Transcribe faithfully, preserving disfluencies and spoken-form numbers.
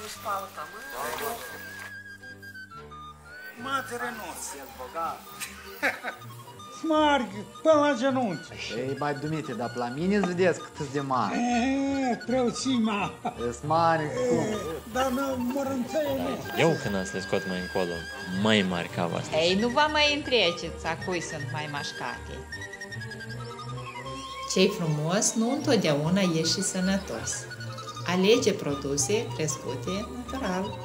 nu spală pământ. Mă, te renunț. Ești bogat. Smarg până la genunchi. Ei, bai, Dumite, dar la mine îți vedeți cât de mare. Eee, preoțima. Ești mare. Dar nu mărânțăile. Eu când le scot mai încolo, mai mari ca voastră. Ei, nu vă mai întreceți a cui sunt mai mașcate. Ce-i frumos nu întotdeauna e și sănătos. Alege produse crescute natural.